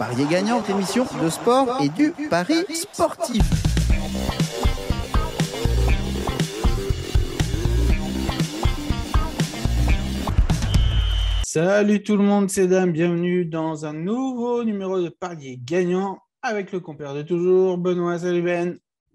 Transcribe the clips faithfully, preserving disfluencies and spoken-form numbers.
Parier gagnant, votre émission de sport et du pari sportif. Salut tout le monde, c'est Dame, bienvenue dans un nouveau numéro de Parier gagnant avec le compère de toujours, Benoît. Salut Ben.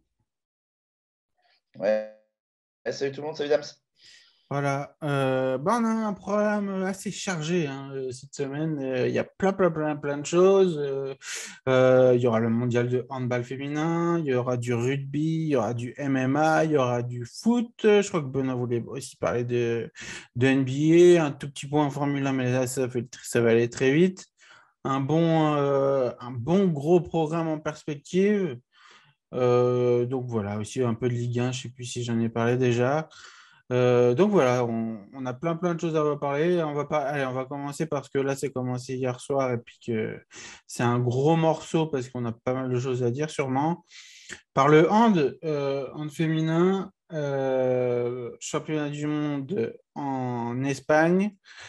Ouais, salut tout le monde, salut Dams. Voilà, euh, ben on a un programme assez chargé hein, cette semaine. Il y a plein, plein, plein, plein de choses. Euh, euh, il y aura le mondial de handball féminin, il y aura du rugby, il y aura du M M A, il y aura du foot. Je crois que Benoît voulait aussi parler de, de N B A, un tout petit point en Formule un, mais là, ça, fait, ça va aller très vite. Un bon, euh, un bon gros programme en perspective. Euh, donc voilà, aussi un peu de Ligue un, je ne sais plus si j'en ai parlé déjà. Euh, donc voilà, on, on a plein plein de choses à parler. On va pas, allez, on va commencer parce que là c'est commencé hier soir et puis que c'est un gros morceau parce qu'on a pas mal de choses à dire sûrement. Par le hand, euh, hand féminin, euh, championnat du monde en Espagne.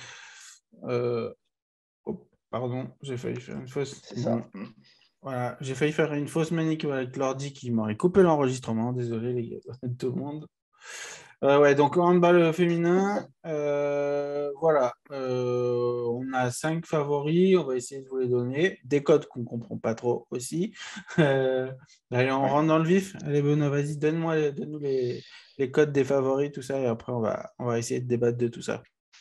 Euh, oh, pardon, j'ai failli faire une fausse. C'est ça. Bon. Voilà, j'ai failli faire une fausse manique avec l'ordi qui m'aurait coupé l'enregistrement. Désolé les gars, tout le monde. Euh, ouais, donc handball féminin, euh, voilà, euh, on a cinq favoris, on va essayer de vous les donner, des codes qu'on ne comprend pas trop aussi. Euh, allez, on Ouais. rentre dans le vif. Allez, Benoît, vas-y, donne-moi, donne-nous les, les codes des favoris, tout ça, et après on va, on va essayer de débattre de tout ça.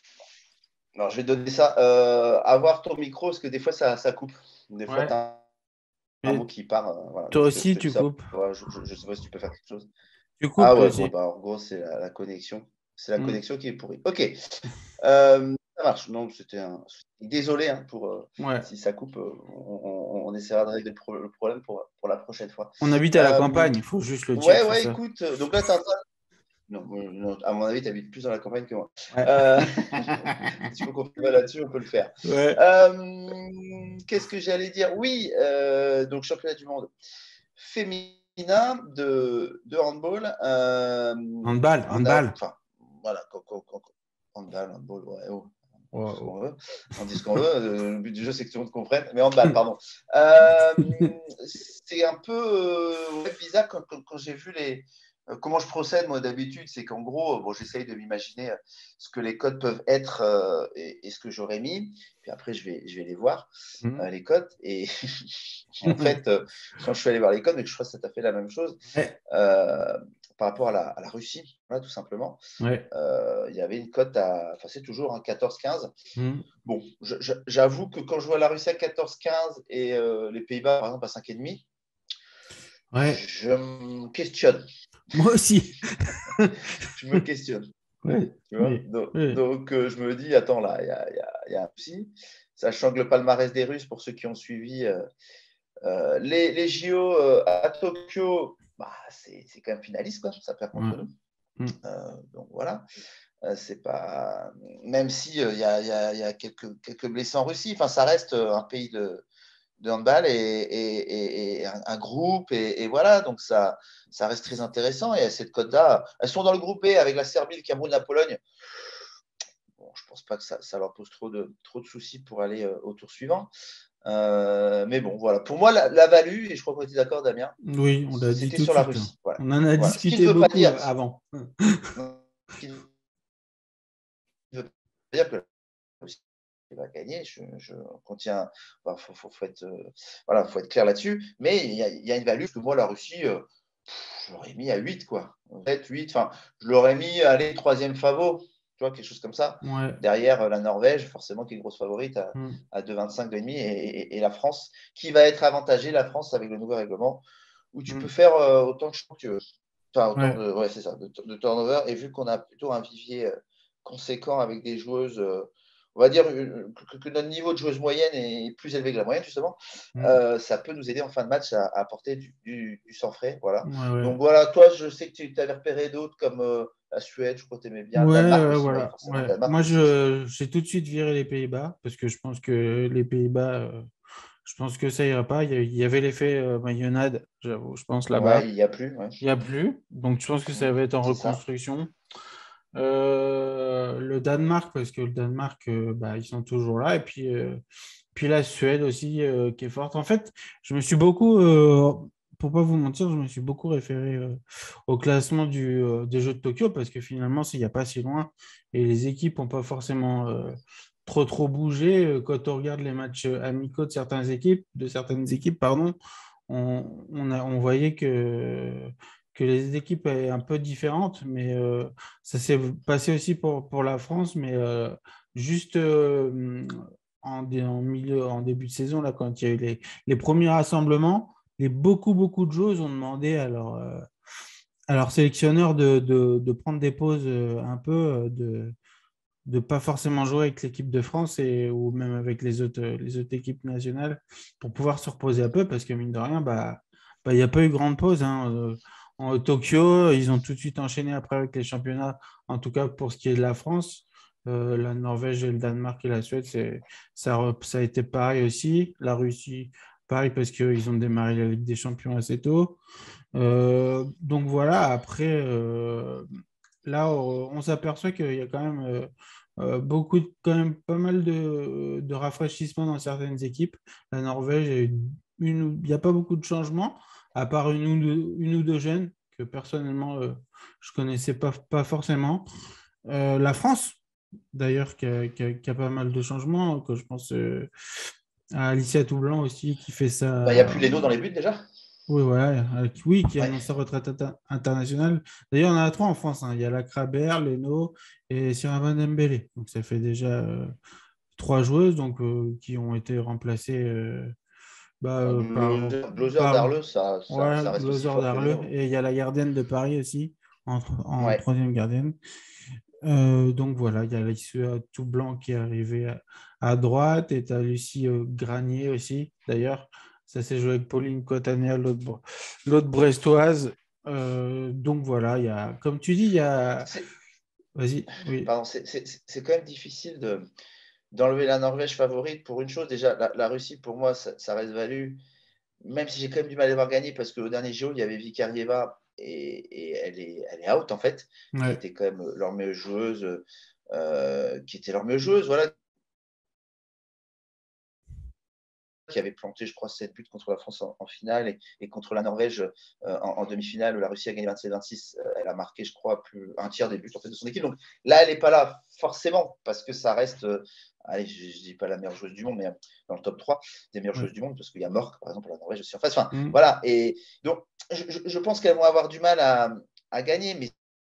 Alors, je vais te donner ça. Euh, avoir ton micro, parce que des fois, ça, ça coupe. Des fois, Ouais. tu as un, un mot qui part. Euh, voilà. Toi Donc, aussi, je te, je te tu dis ça. coupes. Ouais, je ne sais pas si tu peux faire quelque chose. Tu coupes, Ah toi ouais, aussi. bon, bah, en gros, c'est la, la connexion. C'est la Mm. connexion qui est pourrie. Ok. Euh, ça marche. Donc, c'était un. Désolé hein, pour euh, Ouais. si ça coupe. Euh, on, on, on essaiera de régler le, pro- le problème pour, pour la prochaine fois. On habite à la Euh, campagne, il faut juste le dire. Ouais, c'est ouais, ça. écoute. Donc là, tu es en train. Non, non, à mon avis, tu habites plus dans la campagne que moi. Ouais. Euh, si tu veux qu'on fait là-dessus, on peut le faire. Ouais. Euh, Qu'est-ce que j'allais dire? Oui, euh, donc championnat du monde féminin de, de handball. Euh, Handball, on a, handball. enfin, voilà, quand, quand, quand, handball, handball, ouais, oh. Oh, On dit ce oh. qu'on veut. On dit ce qu'on veut. Le but du jeu, c'est que tout le monde comprenne. Mais handball, pardon. Euh, c'est un peu euh, ouais, bizarre quand, quand, quand j'ai vu les. Euh, comment je procède, moi, d'habitude, c'est qu'en gros, bon, j'essaye de m'imaginer euh, ce que les codes peuvent être euh, et, et ce que j'aurais mis. Puis après, je vais, je vais les voir, Mm. euh, les codes. Et en fait, euh, quand je suis allé voir les codes, mais je crois que ça t'a fait la même chose, Ouais. euh, par rapport à la, à la Russie, voilà, tout simplement. Ouais. Euh, il y avait une cote à, enfin c'est toujours un hein, quatorze quinze. Mm. Bon, je, je, j'avoue que quand je vois la Russie à quatorze quinze et euh, les Pays-Bas, par exemple, à cinq virgule cinq, Ouais. je me questionne. Moi aussi. je me questionne. Ouais. Tu vois Oui. donc, Oui. donc euh, je me dis, attends, là, il y a, y, a, y a un psy. Sachant que le palmarès des Russes, pour ceux qui ont suivi euh, euh, les, les J O euh, à Tokyo, bah, c'est, c'est quand même finaliste, quoi. Ça perd contre Ouais. nous. Mm. Euh, donc voilà. Euh, c'est pas même si il euh, y, a, y, a, y a quelques quelques blessés en Russie, enfin ça reste un pays de, de handball et, et, et, et un, un groupe et, et voilà donc ça ça reste très intéressant et à cette cote-là, elles sont dans le groupe B avec la Serbie, le Cameroun, la Pologne. Bon, je pense pas que ça, ça leur pose trop de trop de soucis pour aller euh, au tour suivant. Euh, mais bon, voilà. Pour moi, la, la value, et je crois qu'on était d'accord, Damien, Oui, on l'a dit c'était tout de sur la suite. Russie. Voilà. On en a Voilà. Ce qui ne discuté veut pas beaucoup dire. avant. Ce qui ne veut pas dire que va gagner. Je, je contiens. Enfin, faut, faut, faut être, euh, voilà, faut être clair là-dessus. Mais il y, y, a une value que moi, la Russie, euh, pff, je l'aurais mis à huit, quoi. sept, huit. Enfin, je l'aurais mis, allez, troisième favori. Tu vois, quelque chose comme ça. Ouais. Derrière euh, la Norvège, forcément, qui est grosse favorite à, Mm. à deux virgule vingt-cinq, deux virgule cinq. Et, et, et la France, qui va être avantagée, la France, avec le nouveau règlement, où tu Mm. peux faire euh, autant de choses que tu veux. Enfin, autant Ouais. de, ouais, c'est ça, de, de turnover. Et vu qu'on a plutôt un vivier euh, conséquent avec des joueuses. Euh, on va dire que, que notre niveau de joueuse moyenne est plus élevé que la moyenne, justement, Mm. euh, ça peut nous aider en fin de match à, à apporter du, du, du sang frais. Voilà. Ouais, ouais. Donc voilà, toi, je sais que tu avais repéré d'autres comme euh, la Suède, je crois que tu aimais bien, le Ouais, Danemark euh, aussi, ouais, voilà. forcément, le Ouais. Danemark Moi, aussi. je, j'ai tout de suite viré les Pays-Bas parce que je pense que les Pays-Bas, euh, je pense que ça ira pas. Il y, a- il y avait l'effet euh, Mayonnaise, j'avoue, je pense là-bas. Ouais, il n'y a plus. Ouais. Il n'y a plus. Donc, je pense que ça va être en C'est ça. reconstruction. Euh, le Danemark, parce que le Danemark, euh, bah, ils sont toujours là. Et puis, euh, Puis la Suède aussi, euh, qui est forte. En fait, je me suis beaucoup, euh, pour pas vous mentir, je me suis beaucoup référé euh, au classement du, euh, des Jeux de Tokyo parce que finalement, il n'y a pas si loin et les équipes n'ont pas forcément euh, trop trop bougé. Euh, Quand on regarde les matchs euh, amicaux de certaines équipes, de certaines équipes, pardon, on, on a, on voyait que, que les équipes étaient un peu différentes, mais euh, ça s'est passé aussi pour, pour la France, mais euh, juste euh, en, dé- en milieu, en début de saison, là, quand il y a eu les, les premiers rassemblements, les beaucoup, beaucoup de joueurs ont demandé à leur, euh, à leur sélectionneur de, de, de prendre des pauses euh, un peu, euh, de de pas forcément jouer avec l'équipe de France et, ou même avec les autres, les autres équipes nationales pour pouvoir se reposer un peu parce que mine de rien, bah, bah, il n'y a pas eu grande pause. Hein. Euh, En Tokyo, ils ont tout de suite enchaîné après avec les championnats, en tout cas pour ce qui est de la France. Euh, la Norvège et le Danemark et la Suède, c'est, ça, a- ça a été pareil aussi. La Russie, pareil parce qu'ils ont démarré la Ligue des Champions assez tôt. Euh, donc voilà, après, euh, là, on, on s'aperçoit qu'il y a quand même euh, euh, beaucoup, de- quand même pas mal de, de rafraîchissements dans certaines équipes. La Norvège, il y a eu une ou- il n'y a pas beaucoup de changements, à part une ou deux, une ou deux jeunes que personnellement, euh, je connaissais pas, pas forcément. Euh, la France, d'ailleurs, qui a, qui a- qui a pas mal de changements, que je pense euh, à Alicia Toublanc aussi, qui fait Bah, il n'y a ça. plus les dos dans les buts déjà. Oui, voilà, euh, qui- oui, qui Ouais. annonce sa retraite inter- internationale. D'ailleurs, on en a trois en France, hein. Il y a la Crabère, Leno et Siravan Dembélé. Donc, ça fait déjà euh, trois joueuses donc, euh, qui ont été remplacées euh, bah, euh, par, Blauser par d'Arle, ça, ça, ouais, ça reste aussi Blauser fort que d'Arle. Leno. Et il y a la gardienne de Paris aussi, en, en Ouais. troisième gardienne. Euh, donc voilà, il y a Alicia tout blanc qui est arrivé à, à droite et tu as Lucie euh, Granier aussi. D'ailleurs, ça s'est joué avec Pauline Cottanier, l'autre Bre- l'autre brestoise. Euh, donc voilà, il y a, comme tu dis, il y a. C'est, Vas-y, oui. pardon, c'est, c'est, c'est quand même difficile de, d'enlever la Norvège favorite pour une chose. Déjà, la, la Russie, pour moi, ça, ça reste valu. Même si j'ai quand même du mal à les voir gagner, parce qu'au dernier J O, il y avait Vikarieva et, et elle, est, elle est out, en fait, qui Ouais. était quand même leur meilleure joueuse, euh, qui était leur meilleure joueuse, voilà, qui avait planté, je crois, sept buts contre la France en, en finale et, et contre la Norvège euh, en, en demi-finale, où la Russie a gagné vingt-sept vingt-six. Euh, elle a marqué, je crois, plus un tiers des buts en fait, de son équipe. Donc là, elle n'est pas là, forcément, parce que ça reste, euh, allez, je ne dis pas la meilleure joueuse du monde, mais dans le top trois des meilleures Ouais. joueuses du monde, parce qu'il y a Mork, par exemple, la Norvège aussi en face. Enfin, Mm. voilà. Et donc, je, je pense qu'elles vont avoir du mal à, à gagner, mais,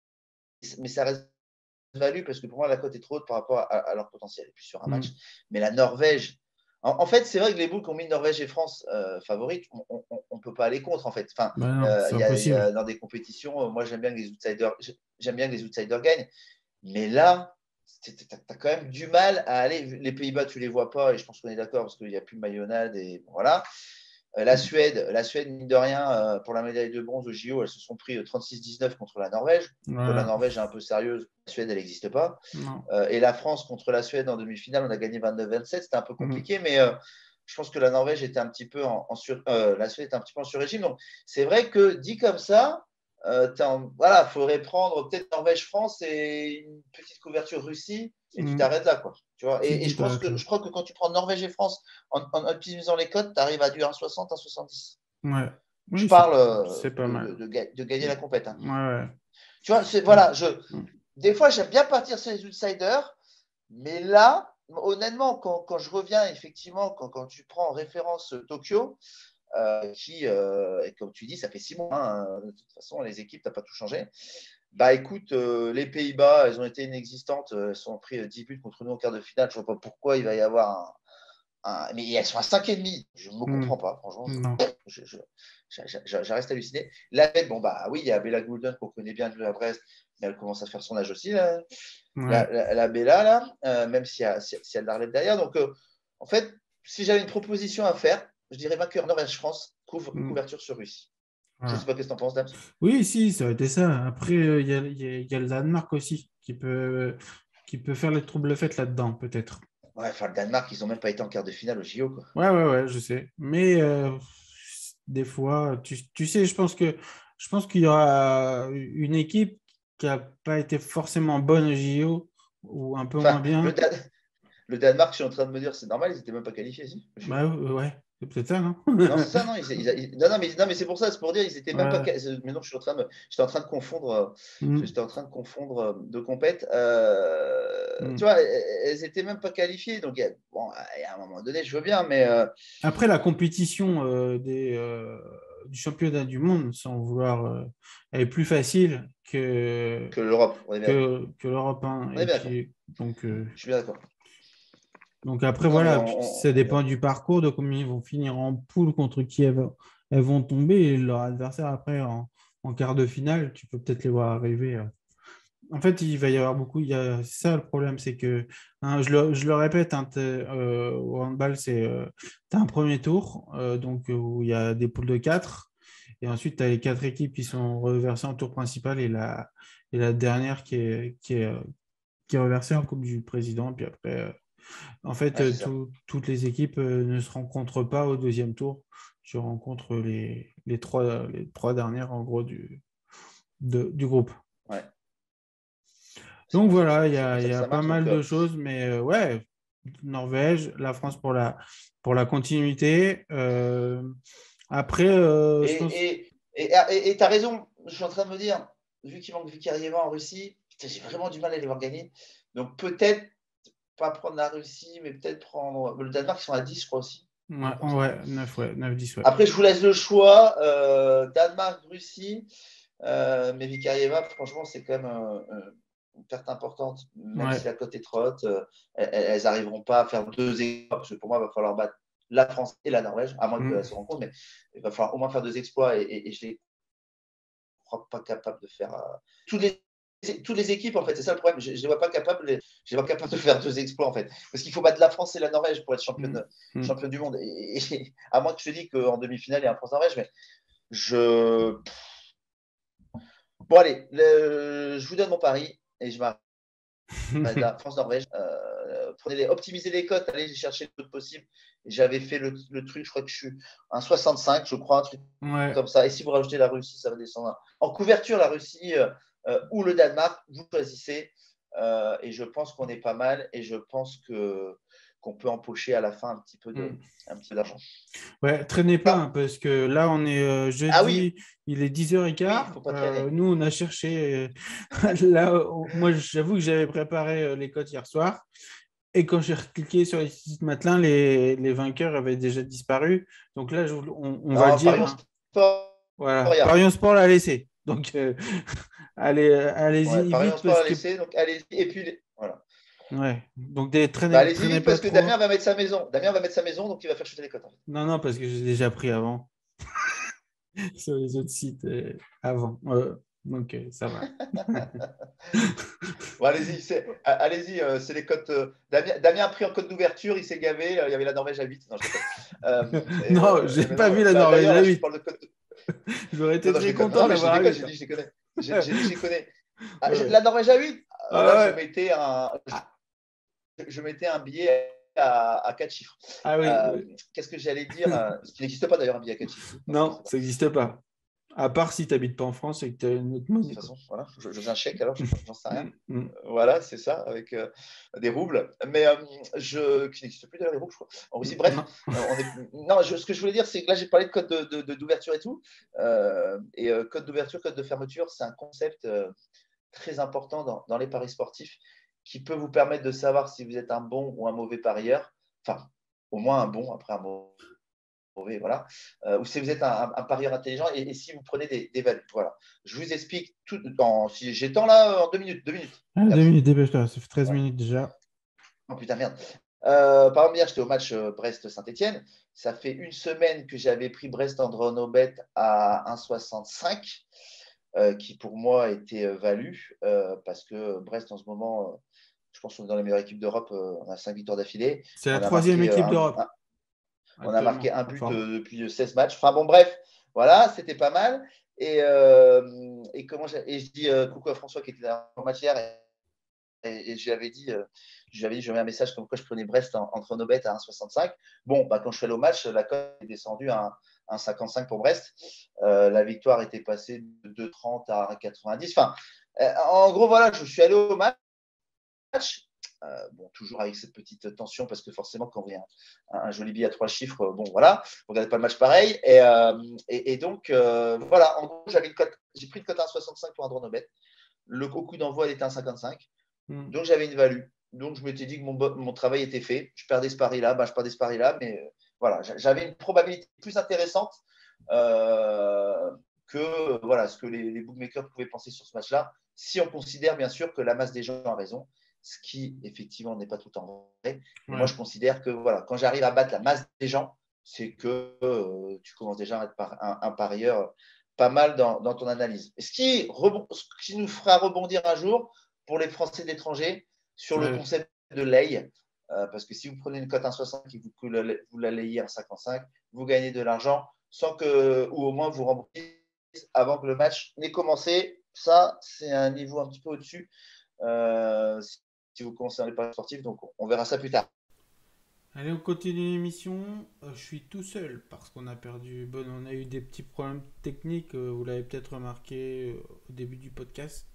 mais ça reste value parce que pour moi, la cote est trop haute par rapport à, à leur potentiel. Et puis sur un match. Mm. Mais la Norvège, en, en fait, c'est vrai que les boules qui ont mis Norvège et France euh, favorites, on ne peut pas aller contre, en fait. Enfin, Bah non, euh, c'est y a, y impossible. a, dans des compétitions, euh, moi, j'aime bien que les outsiders, j'aime bien que les outsiders gagnent. Mais là, tu as quand même du mal à aller. Les Pays-Bas, tu les vois pas, et je pense qu'on est d'accord parce qu'il n'y a plus de maillonnade. Et voilà. Euh, la Suède, la Suède, mine de rien, euh, pour la médaille de bronze au J O, elles se sont pris trente-six dix-neuf contre la Norvège. Quand la Voilà. Norvège est un peu sérieuse, la Suède, elle n'existe pas. Non. Euh, et la France contre la Suède en demi-finale, on a gagné vingt-neuf vingt-sept. C'était un peu Mm. compliqué, mais euh, je pense que la Norvège était un petit peu en, en sur, euh, la Suède était un petit peu en sur-régime. Donc, c'est vrai que dit comme ça, euh, en, voilà, faudrait prendre peut-être Norvège-France et une petite couverture Russie, et tu Mm. t'arrêtes là, quoi. Tu vois, Tu et, et dis, je pense que t'arrêtes je crois que quand tu prends Norvège et France en, en optimisant les cotes, tu arrives à du un soixante, un soixante-dix. Ouais. Je Oui, c'est parle euh, c'est pas de, de, mal. de, de gagner la compète. Hein. Ouais, ouais. Tu vois, c'est, Mm. voilà, je, des fois, j'aime bien partir sur les outsiders, mais là, honnêtement, quand, quand je reviens, effectivement, quand, quand tu prends en référence Tokyo, euh, qui, euh, et comme tu dis, ça fait six mois, hein, de toute façon, les équipes, tu n'as pas tout changé. Bah écoute, euh, les Pays-Bas, elles ont été inexistantes, elles ont pris dix buts contre nous en quart de finale. Je ne vois pas pourquoi il va y avoir un. un... Mais elles sont à cinq virgule cinq. Je ne me Mm. comprends pas, franchement. Non. Je, je, je, je, je, je reste halluciné. La tête, bon, bah oui, il y a Bella Goulden qu'on connaît bien de à Brest, mais elle commence à faire son âge aussi, là. La, Ouais. la, la Bella, là, euh, même s'il y a, si, si y a de la relève derrière. Donc, euh, en fait, si j'avais une proposition à faire, je dirais vainqueur Norvège-France, couvre, Mm. couverture sur Russie. Je ne sais Voilà. pas qu'est-ce que tu en penses, Dams. Oui, si, ça aurait été ça. Après, euh, il y a, il y a- il y a le Danemark aussi qui peut, qui peut faire les troubles faites là-dedans, peut-être. Ouais, enfin, le Danemark, ils n'ont même pas été en quart de finale au J O, quoi. Ouais, ouais, ouais, je sais. Mais euh, des fois, tu, tu sais, je pense que je pense qu'il y aura une équipe qui n'a pas été forcément bonne au J O ou un peu moins Enfin, le, bien. Dan- le Danemark, je suis en train de me dire, c'est normal, ils n'étaient même pas qualifiés. Si bah, euh, ouais, c'est peut-être ça, non? Non, c'est ça, non. Ils, ils, ils, non, non, mais, non, mais c'est pour ça, c'est pour dire, ils étaient même ouais. pas. Mais non, je suis en train de, j'étais en train de confondre. Mm. J'étais en train de confondre deux compètes. Euh, Mm. Tu vois, elles n'étaient même pas qualifiées. Donc, bon, à un moment donné, je veux bien, mais. Euh... Après, la compétition euh, des, euh, du championnat du monde, sans vouloir, euh, elle est plus facile que, que l'Europe, on est bien. que, que l'Europe. Hein. On est Et bien puis, donc, euh, je suis bien d'accord. donc après, Non, mais voilà, on, ça on, dépend on... du parcours, de combien ils vont finir en poule, contre qui elles vont, elles vont tomber. Et leur adversaire, après, en, en quart de finale, tu peux peut-être les voir arriver. Euh. En fait, il va y avoir beaucoup. Il y a ça le problème, c'est que, hein, je, le, je le répète, hein, euh, au handball, c'est euh, tu as un premier tour, euh, donc, où il y a des poules de quatre. Et ensuite, tu as les quatre équipes qui sont reversées en tour principal et la, et la dernière qui est, qui est, qui est reversée en Coupe du Président. Puis après, euh, en fait, Ouais, euh, c'est ça. tout, toutes les équipes euh, ne se rencontrent pas au deuxième tour. Tu rencontres les, les, trois, les trois dernières, en gros, du, de- du groupe. Ouais. C'est Donc comme ça que voilà, ça, il y c'est comme a, il ça y que a ça pas marche. mal Donc, de euh, choses, mais euh, ouais, Norvège, la France pour la, pour la continuité. Euh, après, euh, je pense. et tu as raison, je suis en train de me dire, vu qu'il manque Vikarieva en Russie, putain, j'ai vraiment du mal à les voir gagner. Donc peut-être pas prendre la Russie, mais peut-être prendre le Danemark, ils sont à dix, je crois aussi. Ouais, ouais, neuf, ouais, neuf, dix, ouais. Après, je vous laisse le choix. Euh, Danemark, Russie, euh, mais Vikarieva, franchement, c'est quand même euh, une perte importante, même Ouais. si la cote est trop haute. Euh, elles n'arriveront pas à faire deux exploits, parce que pour moi, il va falloir battre la France et la Norvège, à moins Mm. qu'elles se rencontrent, mais il va falloir au moins faire deux exploits et, et, et je les crois pas capables de faire. Euh, toutes les toutes les équipes, en fait, c'est ça le problème. Je ne les vois pas capables, je les vois capables de faire deux exploits, en fait. Parce qu'il faut battre la France et la Norvège pour être championne, Mm. championne du monde. Et, et, à moins que je te dise qu'en demi-finale, il y a un France-Norvège, mais je. Bon, allez, le... je vous donne mon pari et je m'arrête là. France-Norvège. Euh, prenez les... Optimisez les cotes, allez chercher le plus possible. J'avais fait le, le truc, je crois que je suis un soixante-cinq, je crois, un truc Ouais. comme ça. Et si vous rajoutez la Russie, ça va descendre. En couverture, la Russie euh, euh, ou le Danemark, vous choisissez. Euh, et je pense qu'on est pas mal. Et je pense que qu'on peut empocher à la fin un petit peu de, Mm. un petit peu d'argent. Ouais, traînez pas, hein, Ah, parce que là, on est euh, ah jeudi, oui, il est dix heures oui, il ne quinze. faut pas Euh, traîner. nous, on a cherché. euh, là, on- moi, j'avoue que j'avais préparé euh, les cotes hier soir. Et quand j'ai cliqué sur les sites Matelin, les, les vainqueurs avaient déjà disparu. Donc là, je vous- on, on va le Non, dire. parions Hein. sport, Voilà. rien. Parions Sport l'a laissé. Donc, euh, allez, euh, Ouais, allez-y parions vite sport parce à que. laisser, donc allez-y. Et puis, les- voilà. Ouais. Donc, des, Bah, traînez, allez-y traînez vite pas parce que Damien trop. va mettre sa maison. Damien va mettre sa maison, donc il va faire chuter les cotes. En fait. Non, non, parce que j'ai déjà pris avant. Sur les autres sites euh, avant. Euh, donc, euh, ça va. Bon, allez-y, c'est, allez-y, euh, c'est les cotes. Euh, Damien, Damien a pris en cote d'ouverture, il s'est gavé. Euh, il y avait la Norvège à huit. Non, je déconne. Euh, et, Non, euh, j'ai et pas maintenant, vu la là, Norvège d'ailleurs, à là, je huit. parle de cote. J'aurais Non, été non, je très déconne. content Non, mais je d'avoir à déconne, huit. j'ai Hein. dit, je les connais. J'ai, j'ai dit, je les connais. Ah, je- Ouais. la Norvège à huit, euh, Ah là, je ouais. mettais un, je mettais un billet à, à quatre chiffres. Ah oui. Euh, Oui. qu'est-ce que j'allais dire euh, Ce qui n'existe pas d'ailleurs, un billet à quatre chiffres. Non, ça Non, n'existe pas. ça n'existe pas. À part si tu n'habites pas en France et que tu as une autre De monnaie. toute Quoi. façon, voilà, je, je faisais un chèque alors, j'en sais rien. Mm, mm. Voilà, c'est ça, avec euh, des roubles. Mais euh, je, qui n'existe plus d'ailleurs, les roubles, je crois. En Russie, bref, Non. euh, on est. Non, je, ce que je voulais dire, c'est que là, j'ai parlé de code d'ouverture de, de, d'ouverture et tout. Euh, et euh, code d'ouverture, code de fermeture, c'est un concept euh, très important dans, dans les paris sportifs qui peut vous permettre de savoir si vous êtes un bon ou un mauvais parieur. Enfin, au moins un bon, après un mauvais, voilà. Euh, ou si vous êtes un, un, un parieur intelligent et, et si vous prenez des, des values. Voilà. Je vous explique tout dans. Si j'ai temps là, en deux minutes. Deux minutes. Ah, deux Merci. minutes, dépêche-toi. Ça fait treize Ouais. minutes déjà. Oh putain, merde. Euh, par exemple, hier, j'étais au match euh, Brest-Saint-Etienne. Ça fait une semaine que j'avais pris Brest en Andronobet à un virgule soixante-cinq, euh, qui pour moi était euh, value, euh, parce que Brest, en ce moment, euh, je pense qu'on est dans les meilleures équipes d'Europe. Euh, on a cinq victoires d'affilée. C'est la On a troisième marqué, euh, équipe un, d'Europe un, on a marqué actuellement un en but forme. euh, depuis seize matchs. Enfin bon, bref, voilà, c'était pas mal. Et, euh, et, comment et je dis euh, coucou à François qui était dans le match hier. Et, Et, et je lui avais dit, euh, je lui avais dit, je mets un message comme quoi je prenais Brest en, en chronobet à un virgule soixante-cinq. Bon, bah, quand je suis allé au match, la cote est descendue à un virgule cinquante-cinq pour Brest. Euh, la victoire était passée de deux virgule trente à un virgule quatre-vingt-dix. Enfin, euh, en gros, voilà, je suis allé au match. Euh, bon, toujours avec cette petite tension, parce que forcément, quand vous avez un, un joli billet à trois chiffres, bon, voilà, vous regardez pas le match pareil. Et, euh, et, et donc, euh, voilà, en gros, j'avais une cote, j'ai pris une cote à un virgule soixante-cinq pour un draw no bet. Le au coup d'envoi, elle était à un virgule cinquante-cinq. Mm. Donc, j'avais une value. Donc, je m'étais dit que mon, mon travail était fait. Je perdais ce pari-là, ben, je perdais ce pari-là, mais euh, voilà, j'avais une probabilité plus intéressante euh, que voilà, ce que les, les bookmakers pouvaient penser sur ce match-là, si on considère bien sûr que la masse des gens a raison, ce qui effectivement n'est pas tout le temps vrai. Mais ouais. Moi, je considère que voilà, quand j'arrive à battre la masse des gens, c'est que euh, tu commences déjà à être un, un parieur pas mal dans, dans ton analyse. Ce qui, rebond, ce qui nous fera rebondir un jour pour les Français de l'étranger sur ouais. le concept de lay. Euh, parce que si vous prenez une cote à un virgule soixante et que vous, la, vous la layez à un virgule cinquante-cinq, vous gagnez de l'argent sans que, ou au moins vous remboursez avant que le match n'ait commencé. Ça, c'est un niveau un petit peu au-dessus euh, si vous commencez dans les paris sportifs. Donc, on verra ça plus tard. Allez, on continue l'émission. Euh, je suis tout seul parce qu'on a perdu. Bon, on a eu des petits problèmes techniques. Euh, vous l'avez peut-être remarqué euh, au début du podcast.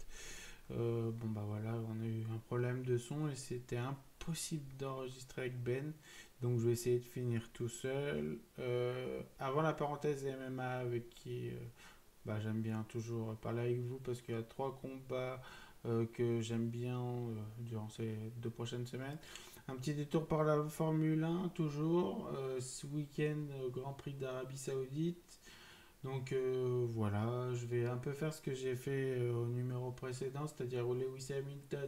Euh, bon, bah voilà, on a eu un problème de son et c'était impossible d'enregistrer avec Ben. Donc, je vais essayer de finir tout seul. Euh, avant la parenthèse M M A, avec qui euh, bah, j'aime bien toujours parler avec vous parce qu'il y a trois combats euh, que j'aime bien euh, durant ces deux prochaines semaines. Un petit détour par la Formule un, toujours. Euh, ce week-end, euh, Grand Prix d'Arabie Saoudite. Donc euh, voilà, je vais un peu faire ce que j'ai fait euh, au numéro précédent, c'est-à-dire où Lewis Hamilton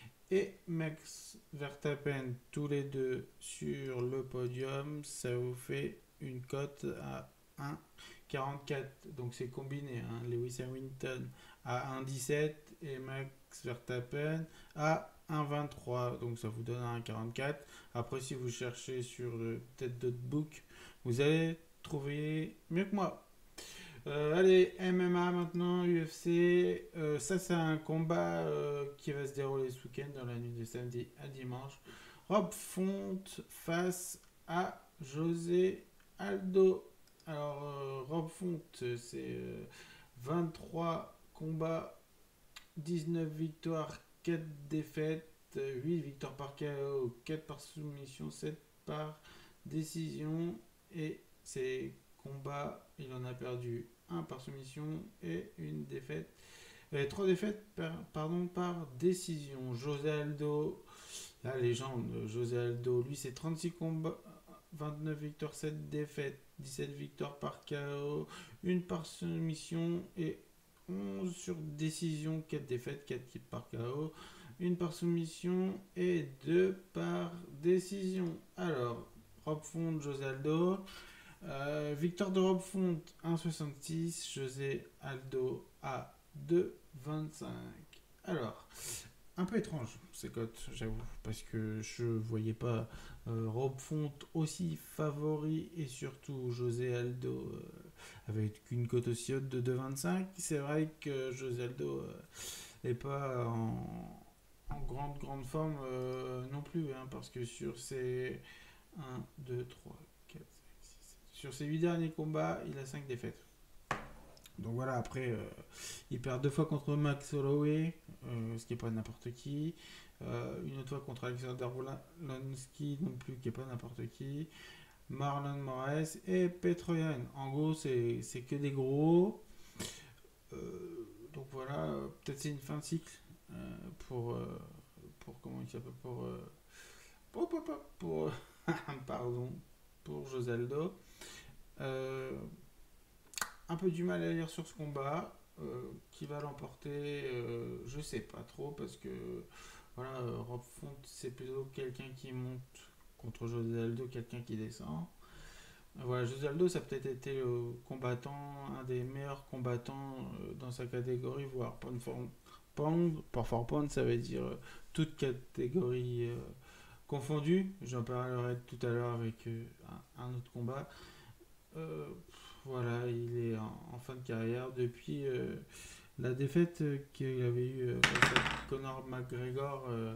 et Max Verstappen, tous les deux sur le podium. Ça vous fait une cote à un virgule quarante-quatre. Donc c'est combiné, hein. Lewis Hamilton à un virgule dix-sept et Max Verstappen à un virgule vingt-trois. Donc ça vous donne un virgule quarante-quatre. Après, si vous cherchez sur le peut-être d'autres books, vous allez trouver mieux que moi. Euh, allez, M M A maintenant, U F C. Euh, ça, c'est un combat euh, qui va se dérouler ce week-end dans la nuit de samedi à dimanche. Rob Font face à José Aldo. Alors, euh, Rob Font, c'est euh, vingt-trois combats, dix-neuf victoires, quatre défaites, huit victoires par K O, quatre par soumission, sept par décision. Et c'est combat, il en a perdu un par soumission et une défaite, et trois défaites par, pardon, par décision. José Aldo, la légende, José Aldo, lui c'est trente-six combats, vingt-neuf victoires, sept défaites, dix-sept victoires par K O, une par soumission et onze sur décision, quatre défaites, quatre par K O, une par soumission et deux par décision. Alors, Rob Font, José Aldo. Euh, victoire de Rob Font un virgule soixante-six, José Aldo à deux virgule vingt-cinq. Alors, un peu étrange ces cotes, j'avoue, parce que je voyais pas euh, Rob Font aussi favori et surtout José Aldo euh, avec une cote aussi haute de deux virgule vingt-cinq. C'est vrai que José Aldo n'est euh, pas en, en grande grande forme euh, non plus, hein, parce que sur ses un, deux, trois, quatre, sur ses huit derniers combats, il a cinq défaites. Donc voilà, après, euh, il perd deux fois contre Max Holloway, euh, ce qui n'est pas n'importe qui. Euh, une autre fois contre Alexander Volkanovski, non plus, qui n'est pas n'importe qui. Marlon Moraes et Petroyan. En gros, c'est, c'est que des gros. Euh, donc voilà, euh, peut-être c'est une fin de cycle euh, pour, euh, pour, comment il s'appelle, pour, euh, pour, pour, pour, pour pardon, pour José Aldo. Euh, un peu du mal à lire sur ce combat. Euh, qui va l'emporter, euh, je sais pas trop, parce que voilà, euh, Rob Font c'est plutôt quelqu'un qui monte contre José Aldo, quelqu'un qui descend. Euh, voilà, José Aldo, ça a peut-être été le combattant, un des meilleurs combattants euh, dans sa catégorie, voire pound for pound, par for pound, ça veut dire euh, toute catégorie euh, confondue. J'en parlerai tout à l'heure avec euh, un, un autre combat. Euh, voilà, il est en, en fin de carrière depuis euh, la défaite euh, qu'il avait eue euh, face à Conor McGregor euh,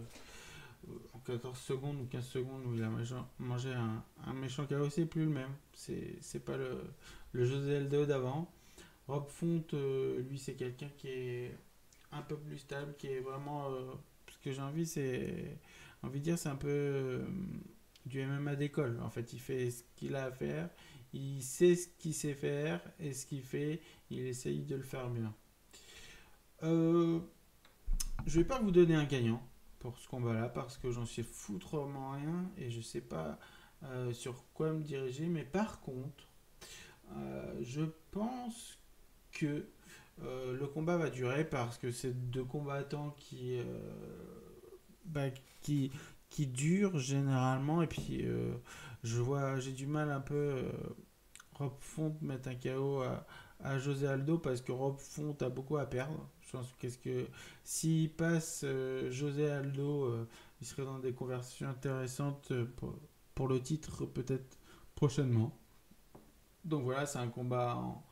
en quatorze secondes ou quinze secondes, où il a mangé un, un méchant K O. C'est plus le même, c'est, c'est pas le, le José Aldo d'avant. Rob Font, euh, lui, c'est quelqu'un qui est un peu plus stable, qui est vraiment euh, ce que j'ai envie, c'est envie de dire, c'est un peu euh, du M M A d'école. En fait, il fait ce qu'il a à faire, il sait ce qu'il sait faire et ce qu'il fait, il essaye de le faire bien. Euh, je vais pas vous donner un gagnant pour ce combat-là parce que j'en sais foutrement rien et je sais pas euh, sur quoi me diriger. Mais par contre, euh, je pense que euh, le combat va durer parce que c'est deux combattants qui, euh, bah, qui, qui durent généralement. Et puis, euh, je vois, j'ai du mal un peu euh, Rob Font mettre un K O à, à José Aldo parce que Rob Font a beaucoup à perdre. Je pense qu'est-ce que s'il passe euh, José Aldo, euh, il serait dans des conversations intéressantes euh, pour, pour le titre peut-être prochainement. Donc voilà, c'est un combat en,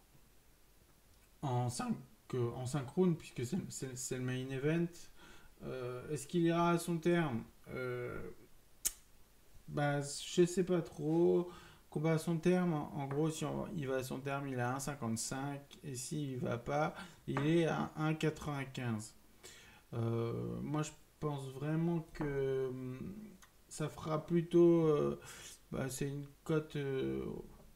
en cinq en cinq rounds puisque c'est, c'est, c'est le main event. Euh, est-ce qu'il ira à son terme? euh, Bah, je sais pas trop. Combat à son terme, en, en gros, si on- il va à son terme, il est à un virgule cinquante-cinq. Et s'il va pas, il est à un virgule quatre-vingt-quinze. Euh, moi, je pense vraiment que hum, ça fera plutôt. Euh, bah, c'est une cote euh,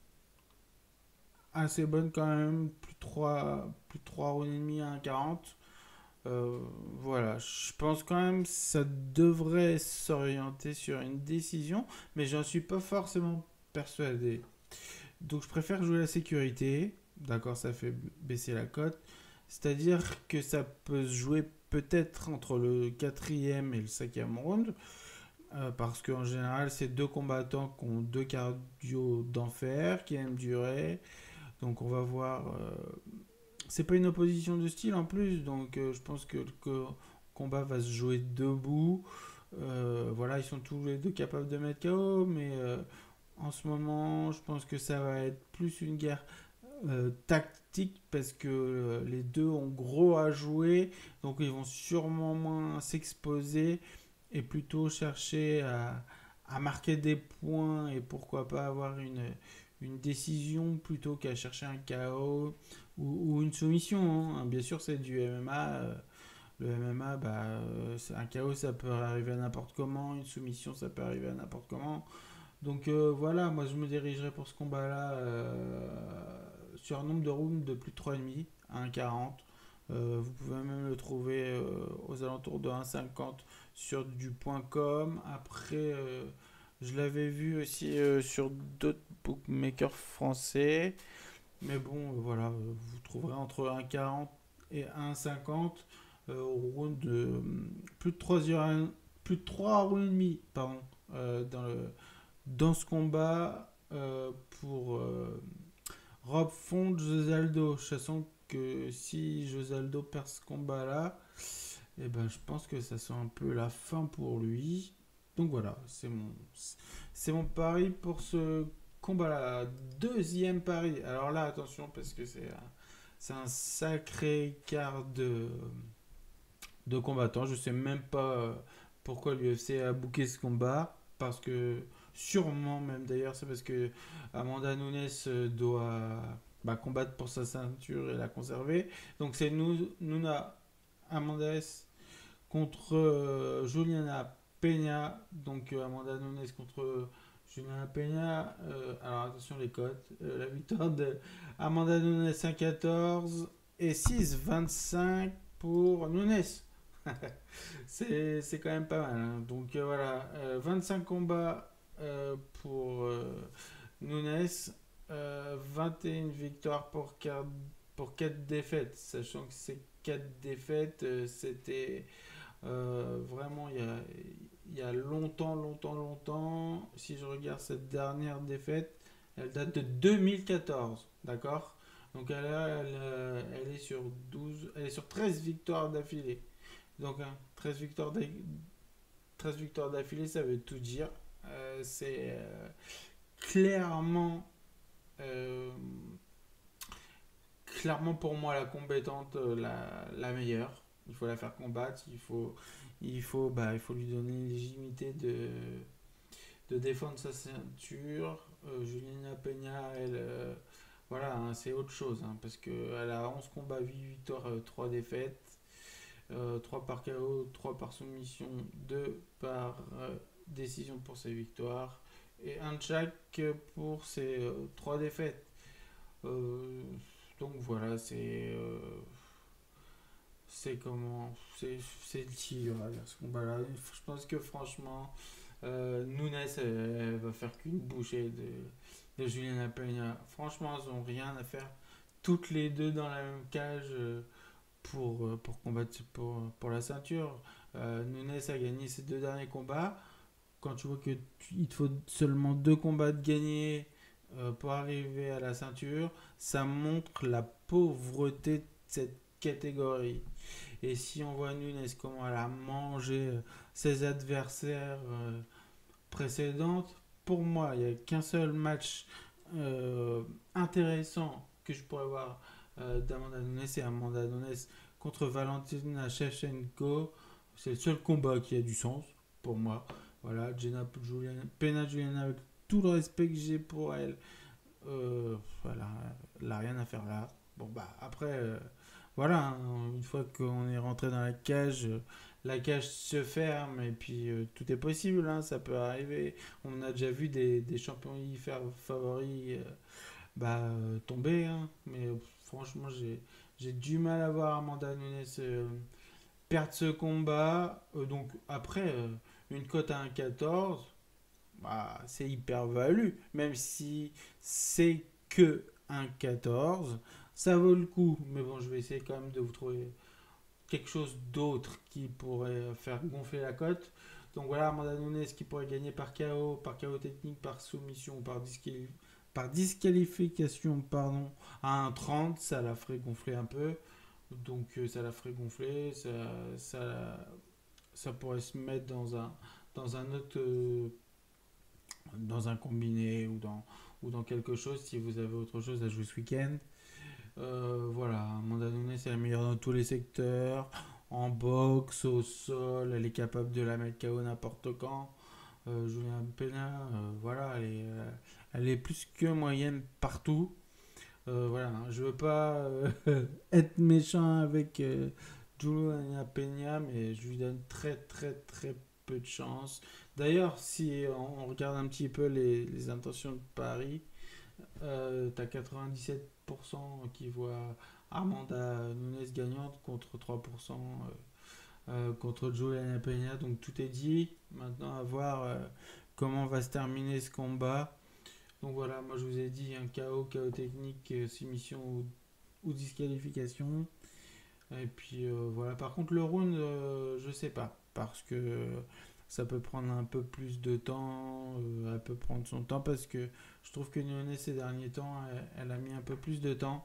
assez bonne quand même. Plus de trois, plus de trois rounds et demi à un virgule quarante. Euh, voilà, je pense quand même que ça devrait s'orienter sur une décision, mais j'en suis pas forcément persuadé. Donc je préfère jouer la sécurité, d'accord, ça fait baisser la cote, c'est-à-dire que ça peut se jouer peut-être entre le quatrième et le cinquième round, euh, parce qu'en général c'est deux combattants qui ont deux cardio d'enfer, qui aiment durer, donc on va voir... euh, c'est pas une opposition de style en plus, donc euh, je pense que le co- combat va se jouer debout. Euh, voilà, ils sont tous les deux capables de mettre K O, mais euh, en ce moment, je pense que ça va être plus une guerre euh, tactique parce que euh, les deux ont gros à jouer, donc ils vont sûrement moins s'exposer et plutôt chercher à, à marquer des points et pourquoi pas avoir une, une décision plutôt qu'à chercher un K O ou, ou une soumission, hein. Bien sûr, c'est du M M A. euh, le M M A, bah, euh, c'est un K O, ça peut arriver à n'importe comment. Une soumission, ça peut arriver à n'importe comment. Donc euh, voilà, moi je me dirigerai pour ce combat-là euh, sur un nombre de rounds de plus de trois virgule cinq à un virgule quarante. Euh, vous pouvez même le trouver euh, aux alentours de un virgule cinquante sur du point com. Après, euh, je l'avais vu aussi euh, sur d'autres bookmakers français. Mais bon, euh, voilà, euh, vous trouverez entre un virgule quarante et un virgule cinquante euh, au round de euh, plus de trois heures, plus de trois rounds et demi, pardon, euh, dans le dans ce combat euh, pour euh, Rob Font Josaldo, sachant que si Josaldo perd ce combat-là, eh ben, je pense que ça sent un peu la fin pour lui. Donc voilà, c'est mon, c'est mon pari pour ce combat-là. Deuxième pari. Alors là, attention, parce que c'est un, c'est un sacré quart de, de combattants. Je sais même pas euh, pourquoi l'U F C a booké ce combat. Parce que, sûrement même d'ailleurs, c'est parce que Amanda Nunes euh, doit bah, combattre pour sa ceinture et la conserver. Donc c'est Nu- Nuna Amanda contre euh, Juliana Peña. Donc euh, Amanda Nunes contre euh, Juliana Peña. Euh, alors attention les cotes. Euh, la victoire de Amanda Nunes cinq quatorze et six vingt-cinq pour Nunes. c'est, c'est quand même pas mal, hein. Donc euh, voilà, euh, vingt-cinq combats euh, pour euh, Nunes, euh, vingt et une victoires pour quatre, pour quatre défaites, sachant que ces quatre défaites, euh, c'était euh, vraiment il y a, il y a longtemps, longtemps, longtemps. Si je regarde cette dernière défaite, elle date de deux mille quatorze, d'accord? Donc elle, a- elle, euh, elle est sur douze, elle est sur treize victoires d'affilée. Donc, hein, treize victoires d'a- treize victoires d'affilée, ça veut tout dire. Euh, c'est euh, clairement, euh, clairement pour moi la compétente, euh, la, la meilleure. Il faut la faire combattre, il faut, il faut, bah, il faut lui donner une légitimité de, de défendre sa ceinture. Euh, Juliana Peña, elle, euh, voilà, hein, c'est autre chose, hein, parce qu'elle a onze combats, huit victoires, euh, trois défaites. Euh, trois par K O, trois par soumission, deux par euh, décision pour ses victoires et un de chaque pour ses euh, trois défaites. Euh, donc voilà, c'est euh, c'est comment c'est c'est le tir à ce combat-là. Je pense que franchement, euh, Nunes elle, elle va faire qu'une bouchée de, de Juliana Peña. Franchement, elles ont rien à faire toutes les deux dans la même cage euh, pour, euh, pour combattre pour, pour la ceinture. Euh, Nunes a gagné ses deux derniers combats. Quand tu vois que tu- il te faut seulement deux combats de gagner euh, pour arriver à la ceinture, ça montre la pauvreté de cette catégorie. Et si on voit Nunes comment elle a mangé euh, ses adversaires euh, précédentes, pour moi, il n'y a qu'un seul match euh, intéressant que je pourrais voir euh, d'Amanda Nunes et Amanda Nunes contre Valentina Shevchenko. C'est le seul combat qui a du sens pour moi. Voilà, Jenna Juliana, Pena Juliana, avec tout le respect que j'ai pour elle, euh, voilà, elle n'a rien à faire là. Bon, bah après, euh, voilà, hein, une fois qu'on est rentré dans la cage, euh, la cage se ferme et puis euh, tout est possible, hein, ça peut arriver. On a déjà vu des, des champions hyper favoris euh, bah, euh, tomber, hein, mais euh, franchement, j'ai, j'ai du mal à voir Amanda Nunes euh, perdre ce combat. Euh, donc après, euh, une cote à un virgule quatorze, bah, c'est hyper valu, même si c'est que un quatorze, ça vaut le coup. Mais bon, je vais essayer quand même de vous trouver quelque chose d'autre qui pourrait faire gonfler la cote. Donc voilà, Amanda Nunes qui pourrait gagner par K O, par K O technique, par soumission, par, disqualif- par disqualification pardon, à un virgule trente, ça la ferait gonfler un peu. Donc euh, ça la ferait gonfler, ça, ça, ça pourrait se mettre dans un, dans un autre euh, dans un combiné ou dans, ou dans quelque chose si vous avez autre chose à jouer ce week-end. Euh, voilà, Amanda Nunes est la meilleure dans tous les secteurs. En boxe, au sol, elle est capable de la mettre K O n'importe quand. Euh, Juliana Pena, euh, voilà, elle est, euh, elle est plus que moyenne partout. Euh, voilà, hein, je veux pas euh, être méchant avec euh, Juliana Pena, mais je lui donne très très très peu de chance. D'ailleurs, si on regarde un petit peu les, les intentions de Paris, euh, t'as quatre-vingt-dix-sept pour cent qui voient Amanda Nunes gagnante contre trois pour cent euh, euh, contre Juliana Pena. Donc tout est dit. Maintenant, à voir euh, comment va se terminer ce combat. Donc voilà, moi je vous ai dit un K O, K O technique, euh, soumission ou, ou disqualification. Et puis euh, voilà, par contre le round, euh, je sais pas, parce que ça peut prendre un peu plus de temps, euh, elle peut prendre son temps, parce que je trouve que Nyonnet ces derniers temps, elle, elle a mis un peu plus de temps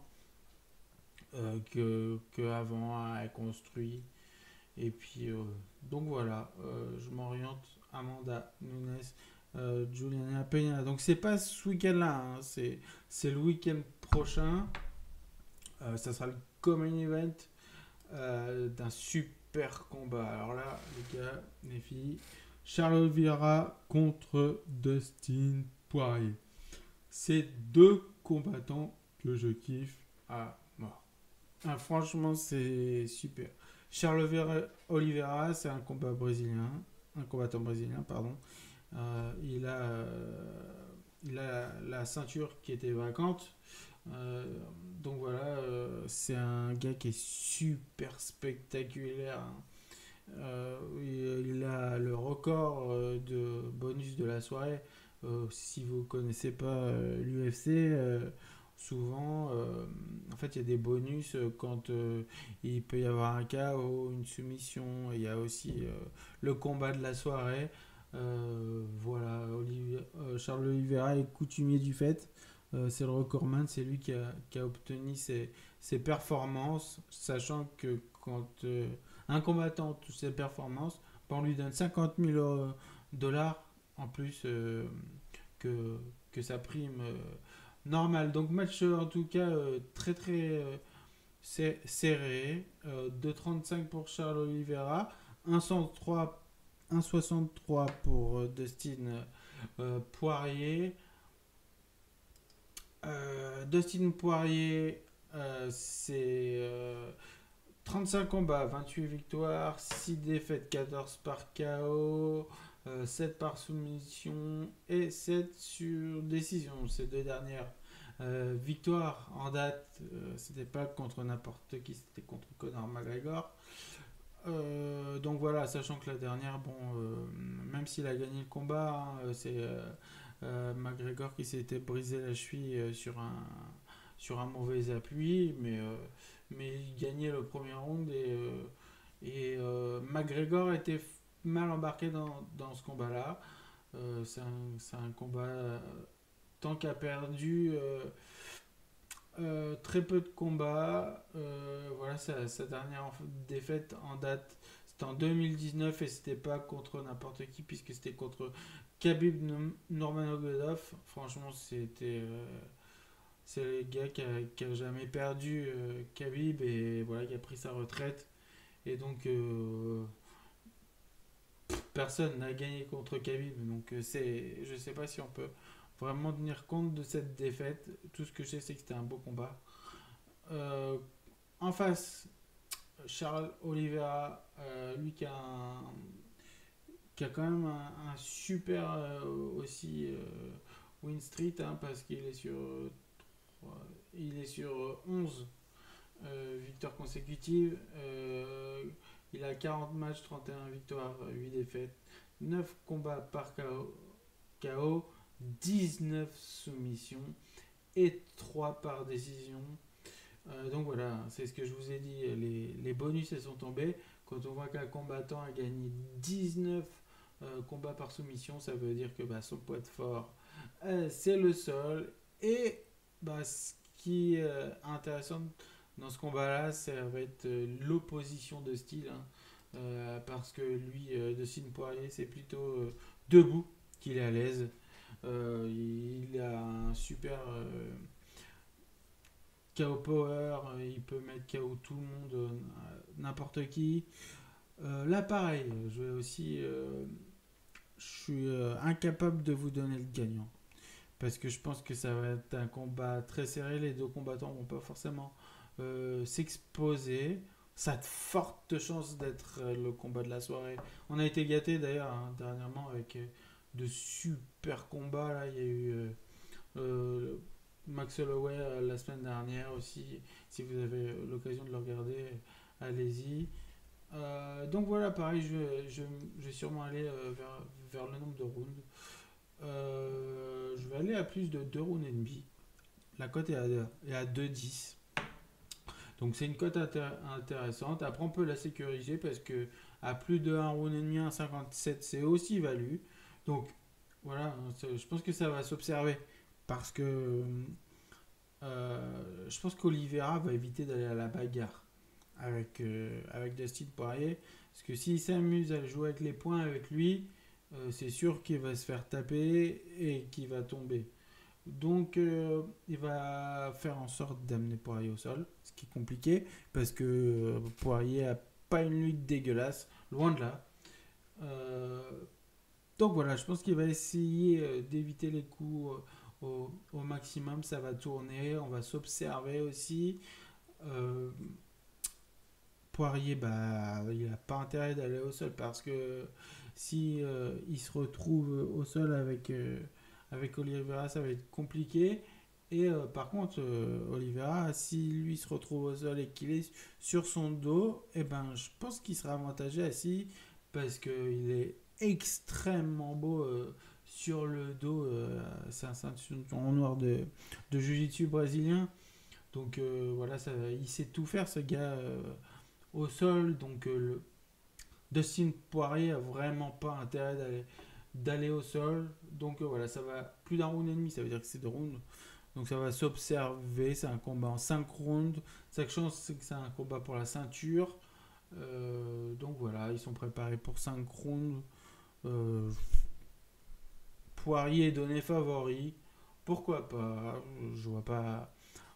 euh, que, que avant, elle construit. Et puis euh, donc voilà, euh, je m'oriente Amanda Nunes, euh, Juliana Peña. Donc c'est pas ce week-end-là, hein, c'est, c'est le week-end prochain. Euh, ça sera le Common Event euh, d'un super combat. Alors là, les gars, les filles, Charles Oliveira contre Dustin Poirier. C'est deux combattants que je kiffe à mort. Ah, franchement, c'est super. Charles Oliveira, c'est un combat brésilien, un combattant brésilien, pardon. Euh, il a, euh, il a la ceinture qui était vacante. Euh, donc voilà, euh, c'est un gars qui est super spectaculaire, hein. Euh, il, il a le record euh, de bonus de la soirée. Euh, si vous ne connaissez pas euh, l'U F C, euh, souvent, euh, en fait, il y a des bonus euh, quand euh, il peut y avoir un K O, une soumission. Il y a aussi euh, le combat de la soirée. Euh, voilà, Olivier, euh, Charles Oliveira est coutumier du fait. Euh, c'est le recordman, c'est lui qui a, qui a obtenu ses, ses performances, sachant que quand euh, un combattant touche ses performances, ben, on lui donne cinquante mille dollars en plus euh, que, que sa prime euh, normale. Donc match euh, en tout cas euh, très très euh, serré. Euh, deux virgule trente-cinq pour Charles Oliveira, un virgule soixante-trois pour euh, Dustin euh, Poirier. Euh, Dustin Poirier, euh, c'est euh, trente-cinq combats, vingt-huit victoires, six défaites, quatorze par K O, euh, sept par soumission et sept sur décision. Ces deux dernières euh, victoires en date, euh, c'était pas contre n'importe qui, c'était contre Conor McGregor. Euh, donc voilà, sachant que la dernière, bon, euh, même s'il a gagné le combat, hein, c'est euh, euh, McGregor qui s'était brisé la cheville euh, sur un, sur un mauvais appui, mais, euh, mais il gagnait le premier round et, euh, et euh, McGregor était mal embarqué dans, dans ce combat-là. Euh, c'est un, c'est un combat euh, tant qu'a perdu. Euh, euh, très peu de combats. Euh, voilà, sa, sa dernière défaite en date, c'était en deux mille dix-neuf et c'était pas contre n'importe qui puisque c'était contre Khabib Nurmagomedov. Franchement, c'était euh, c'est le gars qui a, qui a jamais perdu euh, Khabib et voilà, qui a pris sa retraite. Et donc, euh, personne n'a gagné contre Khabib. Donc, euh, c'est, je sais pas si on peut vraiment tenir compte de cette défaite. Tout ce que je sais, c'est que c'était un beau combat. Euh, En face, Charles Oliveira, euh, lui qui a, un- qui a quand même un, un super euh, aussi euh, win streak hein, parce qu'il est sur euh, il est sur euh, onze euh, victoires consécutives. Euh, il a quarante matchs, trente et un victoires, huit défaites, neuf combats par K O, K O dix-neuf soumissions et trois par décision. Euh, donc voilà, c'est ce que je vous ai dit, les, les bonus elles sont tombés. Quand on voit qu'un combattant a gagné dix-neuf euh, combats par soumission, ça veut dire que bah, son poids de fort, euh, c'est le sol. Et bah, ce qui est euh, intéressant dans ce combat-là, ça va être euh, l'opposition de style. Hein. Euh, parce que lui, euh, Dustin Poirier, c'est plutôt euh, debout qu'il est à l'aise. Euh, il a un super... Euh, K O Power, euh, il peut mettre K O tout le monde, euh, n'importe qui. Euh, là, pareil, je vais aussi. Euh, je suis euh, incapable de vous donner le gagnant. Parce que je pense que ça va être un combat très serré. Les deux combattants vont pas forcément euh, s'exposer. Ça a de fortes chances d'être euh, le combat de la soirée. On a été gâtés d'ailleurs hein, dernièrement avec euh, de super combats. Là. Il y a eu euh, euh, Max Holloway euh, la semaine dernière aussi. Si vous avez l'occasion de le regarder, allez-y. Euh, donc voilà, pareil, je, vais- je, je vais sûrement aller euh, vers, vers le nombre de rounds. Euh, je vais aller à plus de deux rounds et demi. La cote est à, est à deux dix. Donc c'est une cote intér- intéressante. Après, on peut la sécuriser parce que à plus de un round et demi, un cinquante-sept, c'est aussi valu. Donc voilà, hein, c'est- je pense que ça va s'observer. Parce que euh, je pense qu'Olivera va éviter d'aller à la bagarre avec, euh, avec Dustin Poirier. Parce que s'il s'amuse à jouer avec les poings avec lui, euh, c'est sûr qu'il va se faire taper et qu'il va tomber. Donc euh, il va faire en sorte d'amener Poirier au sol, ce qui est compliqué parce que euh, Poirier a pas une lutte dégueulasse, loin de là. Euh, donc voilà, je pense qu'il va essayer euh, d'éviter les coups euh, au, au maximum. Ça va tourner, on va s'observer aussi. Euh, Poirier, bah, il n'a pas intérêt d'aller au sol parce que si euh, il se retrouve au sol avec, euh, avec Oliveira, ça va être compliqué. Et euh, par contre, euh, Oliveira, si lui se retrouve au sol et qu'il est sur son dos, eh ben, je pense qu'il sera avantagé assis parce qu'il est extrêmement beau euh, sur le dos. Euh, c'est un ceinturon noir de, de Jiu-Jitsu brésilien. Donc euh, voilà, ça, il sait tout faire ce gars. Euh, au sol. Donc euh, le Dustin Poirier a vraiment pas intérêt d'aller d'aller au sol. Donc euh, voilà, ça va plus d'un round et demi, ça veut dire que c'est deux rounds. Donc ça va s'observer, c'est un combat en cinq rounds. Sa chance c'est que c'est un combat pour la ceinture. Euh, donc voilà, ils sont préparés pour cinq rounds. Euh, Poirier est donné favori. Pourquoi pas? Je vois pas.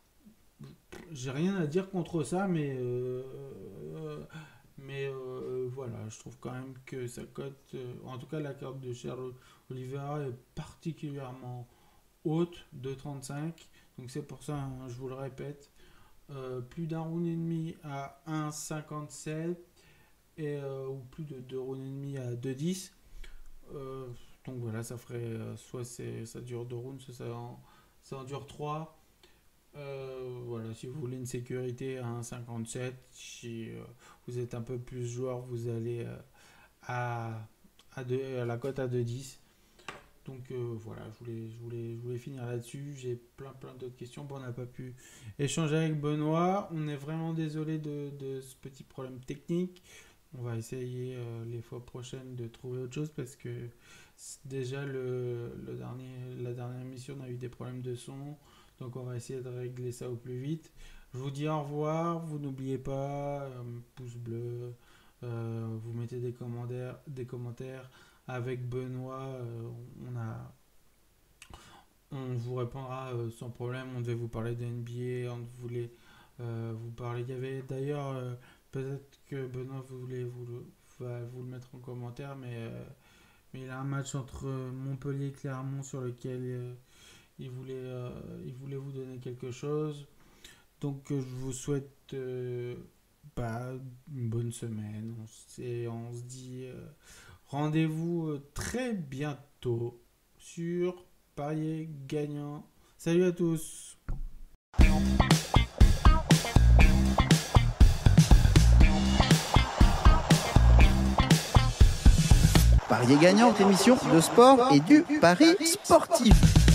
J'ai rien à dire contre ça, mais euh, euh, mais euh, voilà, je trouve quand même que sa cote, euh, en tout cas la cote de Charles Oliveira est particulièrement haute de trente-cinq. Donc c'est pour ça, hein, je vous le répète, euh, plus d'un round et demi à un virgule cinquante-sept et euh, ou plus de deux rounds et demi à deux virgule dix. Euh, donc voilà, ça ferait euh, soit c'est, ça dure deux rounds, soit ça en, ça en dure trois. Euh, voilà, si vous voulez une sécurité à un virgule cinquante-sept, si euh, vous êtes un peu plus joueur, vous allez euh, à, à, deux, à la cote à deux virgule dix. Donc euh, voilà, je voulais, je, voulais, je voulais finir là-dessus. J'ai plein plein d'autres questions. Bon, on n'a pas pu échanger avec Benoît. On est vraiment désolé de, de ce petit problème technique. On va essayer euh, les fois prochaines de trouver autre chose parce que déjà le, le dernier, la dernière émission on a eu des problèmes de son. Donc on va essayer de régler ça au plus vite. Je vous dis au revoir. Vous n'oubliez pas, euh, pouce bleu. Euh, vous mettez des commentaires, des commentaires. Avec Benoît, euh, on a, on vous répondra euh, sans problème. On devait vous parler de N B A, on voulait euh, vous parler. Il y avait d'ailleurs, euh, peut-être que Benoît voulait vous le, va vous le mettre en commentaire, mais, euh, mais il a un match entre Montpellier et Clermont sur lequel euh, il, voulait, euh, il voulait vous donner quelque chose. Donc euh, je vous souhaite euh, bah, une bonne semaine. On, s- on se dit... Euh, rendez-vous très bientôt sur Parier Gagnant. Salut à tous. Parier Gagnant, votre émission de sport et du pari sportif.